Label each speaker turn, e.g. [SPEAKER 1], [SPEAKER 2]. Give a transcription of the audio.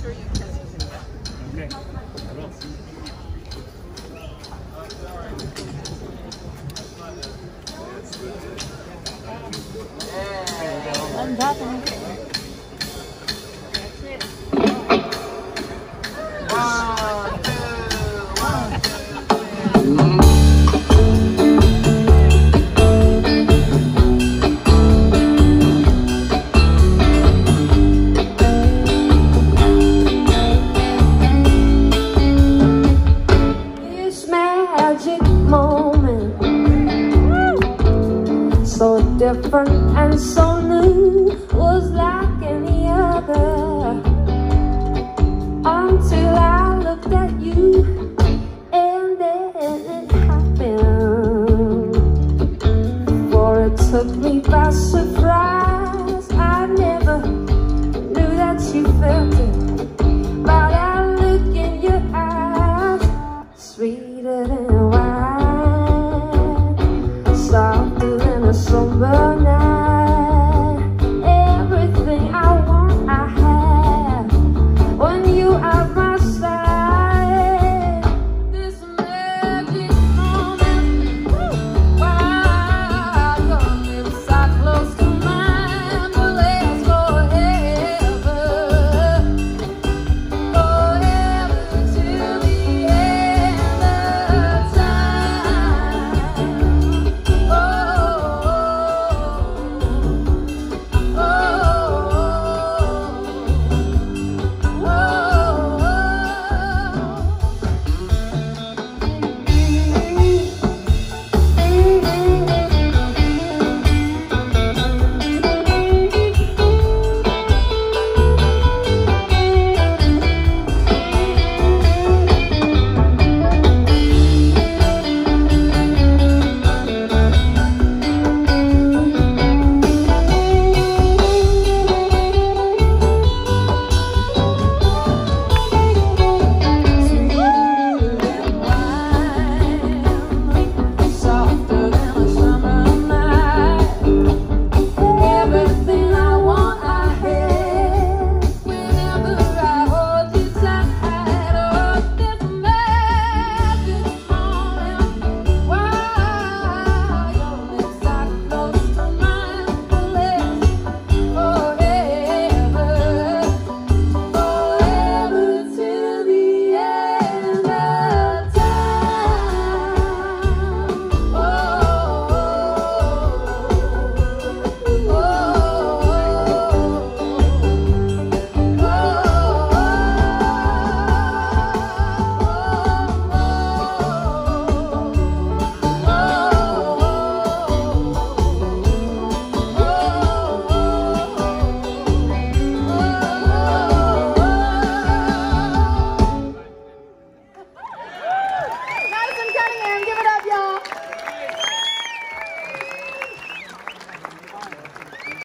[SPEAKER 1] Okay. I will.
[SPEAKER 2] I'm dropping.
[SPEAKER 3] This magic moment, so different and so new, was like any other, until I looked at you, and then it happened. For it took me by surprise. I never knew that you felt it